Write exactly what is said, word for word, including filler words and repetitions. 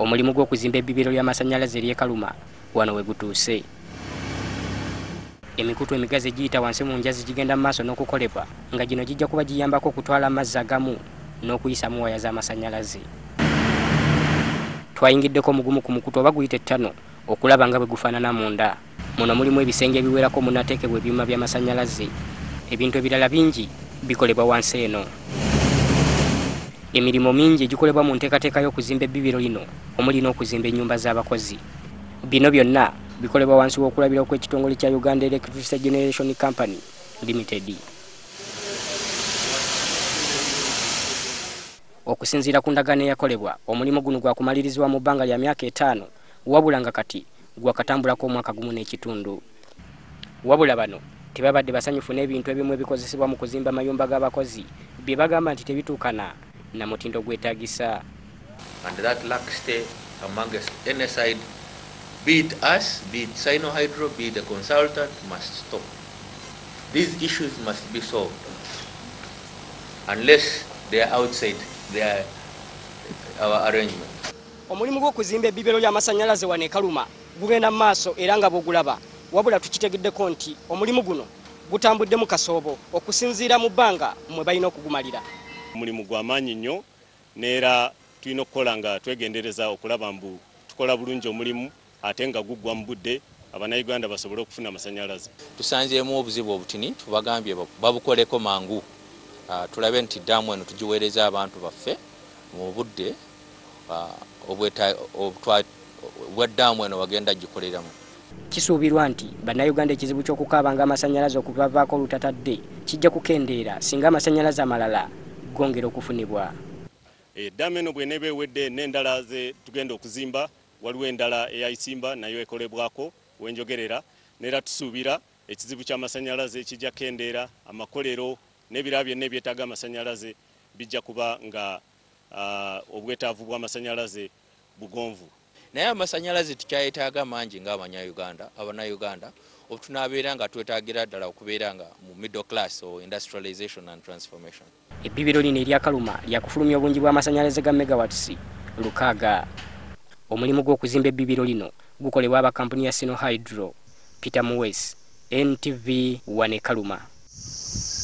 Omulimu gw'okuzimba ebbibiro ly'amasanyalaze ly'e Karuma wano we gutuuse. Emikutu emigazi egiyita wansi mu njazi gigenda mu maaso n'okukolebwa nga gino gijja kuba giyambako okutwala amazzi agamu n'okuyisamu waya z'amasanyalaze. Twayingiddeko mugumu ku mukutu oba guyita ettano okulaba nga bwe gufaanana munda. Muno mulimu ebisenge ebiwerako munnateekebwa ebyuma by'amasanyalaze. Ebintu ebirala bingi bikolebwa wansi eno. Emirimu mingi egikolebwa mu nteekateeka y'okuzimba ebbibiro lino omuli n'okuzimba ennyumba z'abakozi. Bino byonna bikolebwa wansi w'okulabira kw'ekitongole kya Uganda Electricity Generation Company Limited. Okusinziira ku ndagaano eyakolebwa, omulimu guno gwa kumalirizibwa mu bbanga lya myaka etaano, wabula nga kati gwakatambulako omwaka gumu n'ekitundu. Wabula bano tebabadde basanyufu n'ebintu ebimu ebikozesebwa mu kuzimba amayumba g'abakozi bye bagamba nti tebituukana na mutindo gwetaagisa. And that lack stay among any side, be it us, be it Sino-Hydro, be it the consultant, must stop. These issues must be solved. Unless they are outside their, our arrangement. Omulimu gw'okuzimba ebbibiro ly'amasanyalaze wano e Karuma gugenda mu maaso era nga bw'ogulaba, wabula tukitegeddeko nti omulimu guno gutambuddemu kasoobo okusinziira mu bbanga mwe balina okugumalira. Omulimu gw'amaanyi nnyo neera tulina okukola nga twegendereza okulaba mbu tukola bulungi omulimu ate nga guggwa mu budde Abannayuganda basobole okufuna amasanyalaze. Tusanzeemu obuzibu obutini tubagambye babukoleko mangu. Uh, tulabe nti ddaamu eno tugiweereza abantu baffe mu budde obweddaamu eno wagenda gikoleramu. Kisuubirwa nti Bannayuganda ekizibu ky'okukaabanga amasanyalaze okubavaako olutatadde kijja kukendeera singa amasanyalaze amalala gongera okufunibwa. Eddaamu eno bw'eneeba ewedde n'endala ze tugenda okuzimba, waliwo endala eyayisimba nayo ekolebwako wenjogerera, neera tusuubira ekizibu ky'amasanyalaze kijja kendeera, amakolero n'ebirala byonna ebyetaaga amasanyalaze bijja kuba nga uh, obwetaavu bw'amasanyalaze bugonvu. Naye amasanyalaze tukyayetaaga mangi ng'Abanyayuganda, Abannayuganda, obutunaabeera nga twetaagira ddala okubeera nga mu middle class or industrialization and transformation. Ebbibiro lino erya Karuma lyakufulumya obungi bw'amasanyalaze ga megawatts lukaaga. Omulimu gw'okuzimba ebbibiro lino gukolebwa aba kampuni ya Sino-Hydro. Peter Muwes, N T V, wano e Karuma.